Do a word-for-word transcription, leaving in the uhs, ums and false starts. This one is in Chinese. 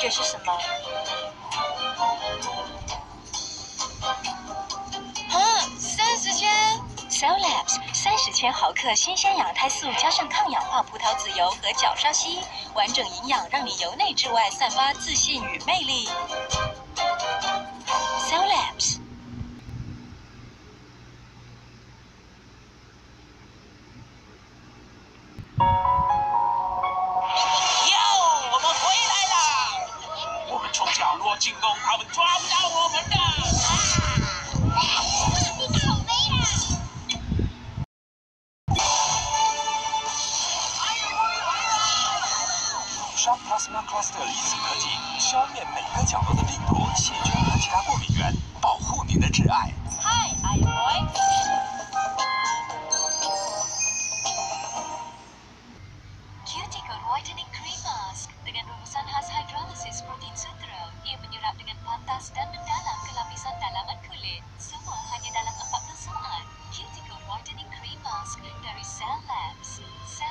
这是什么？啊，三十千 ！Cell Labs 三十千毫克新鲜羊胎素加上抗氧化葡萄籽油和角鲨烯，完整营养让你由内至外散发自信与魅力。Cell Labs。 从角落进攻，他们抓不到我们的。啊！你倒霉了！上 Plasmacluster 离子科技，消灭每个角落的病毒、细菌和其他过敏源，保护您的挚爱。Hi, Ion Boy. Qutie Whitening Cream Mask dengan rumusan khas hidrolysis protein sutra. Ia menyerap dengan pantas dan mendalam ke lapisan dalaman kulit. Semua hanya dalam empat puluh saat. Qutie Whitening Cream Mask dari Cell Labs.